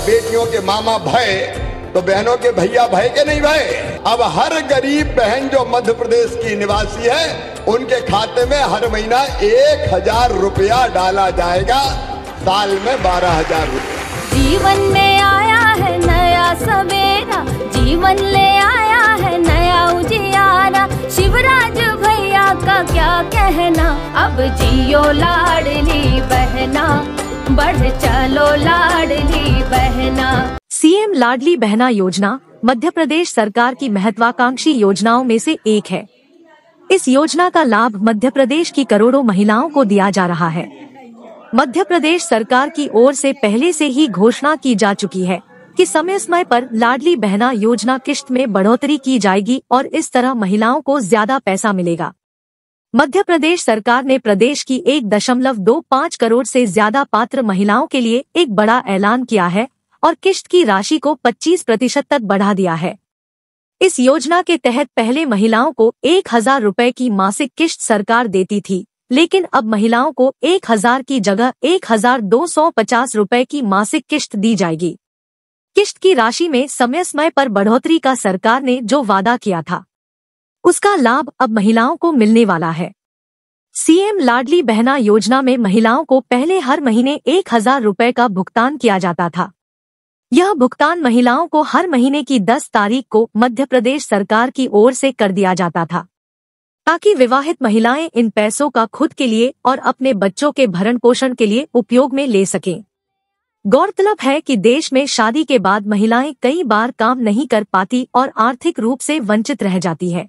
बेटियों के मामा भय तो बहनों के भैया भय के नहीं भय। अब हर गरीब बहन जो मध्य प्रदेश की निवासी है उनके खाते में हर महीना 1000 रुपया डाला जाएगा, साल में 12,000 रुपया। जीवन में आया है नया सवेरा, जीवन ले आया है नया उजियारा। शिवराज भैया का क्या कहना, अब जियो लाडली बहना, बढ़ चलो लाडली बहना। सीएम लाडली बहना योजना मध्य प्रदेश सरकार की महत्वाकांक्षी योजनाओं में से एक है। इस योजना का लाभ मध्य प्रदेश की करोड़ों महिलाओं को दिया जा रहा है। मध्य प्रदेश सरकार की ओर से पहले से ही घोषणा की जा चुकी है कि समय समय पर लाडली बहना योजना किश्त में बढ़ोतरी की जाएगी और इस तरह महिलाओं को ज्यादा पैसा मिलेगा। मध्य प्रदेश सरकार ने प्रदेश की 1.25 करोड़ से ज्यादा पात्र महिलाओं के लिए एक बड़ा ऐलान किया है और किश्त की राशि को 25% तक बढ़ा दिया है। इस योजना के तहत पहले महिलाओं को 1000 रुपए की मासिक किश्त सरकार देती थी, लेकिन अब महिलाओं को 1000 की जगह 1250 रुपए की मासिक किश्त दी जाएगी। किश्त की राशि में समय समय पर बढ़ोतरी का सरकार ने जो वादा किया था उसका लाभ अब महिलाओं को मिलने वाला है। सीएम लाडली बहना योजना में महिलाओं को पहले हर महीने 1000 रुपए का भुगतान किया जाता था। यह भुगतान महिलाओं को हर महीने की 10 तारीख को मध्य प्रदेश सरकार की ओर से कर दिया जाता था, ताकि विवाहित महिलाएं इन पैसों का खुद के लिए और अपने बच्चों के भरण पोषण के लिए उपयोग में ले सकें। गौरतलब है कि देश में शादी के बाद महिलाएं कई बार काम नहीं कर पाती और आर्थिक रूप से वंचित रह जाती है।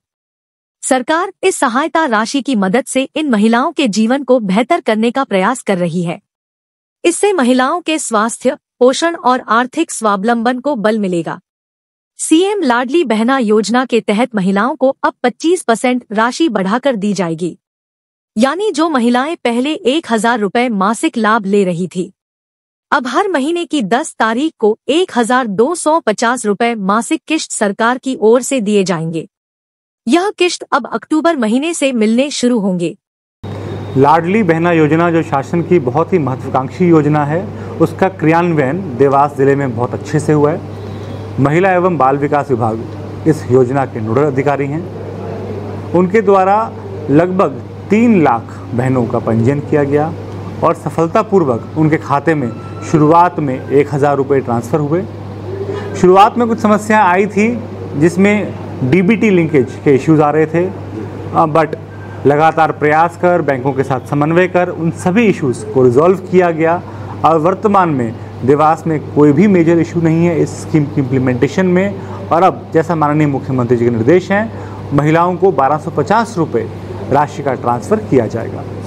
सरकार इस सहायता राशि की मदद से इन महिलाओं के जीवन को बेहतर करने का प्रयास कर रही है। इससे महिलाओं के स्वास्थ्य, पोषण और आर्थिक स्वावलंबन को बल मिलेगा। सीएम लाडली बहना योजना के तहत महिलाओं को अब 25% राशि बढ़ाकर दी जाएगी, यानी जो महिलाएं पहले 1000 रुपए मासिक लाभ ले रही थी, अब हर महीने की 10 तारीख को 1250 रुपए मासिक किश्त सरकार की ओर से दिए जाएंगे। यह किश्त अब अक्टूबर महीने से मिलने शुरू होंगे। लाडली बहना योजना जो शासन की बहुत ही महत्वाकांक्षी योजना है, उसका क्रियान्वयन देवास जिले में बहुत अच्छे से हुआ है। महिला एवं बाल विकास विभाग इस योजना के नोडल अधिकारी हैं। उनके द्वारा लगभग 3 लाख बहनों का पंजीयन किया गया और सफलतापूर्वक उनके खाते में शुरुआत में 1000 रुपये ट्रांसफ़र हुए। शुरुआत में कुछ समस्याएं आई थी जिसमें डीबीटी लिंकेज के इश्यूज़ आ रहे थे, बट लगातार प्रयास कर बैंकों के साथ समन्वय कर उन सभी इश्यूज़ को रिजॉल्व किया गया और वर्तमान में देवास में कोई भी मेजर इशू नहीं है इस स्कीम की इम्प्लीमेंटेशन में। और अब जैसा माननीय मुख्यमंत्री जी के निर्देश हैं, महिलाओं को 1250 रुपये राशि का ट्रांसफ़र किया जाएगा।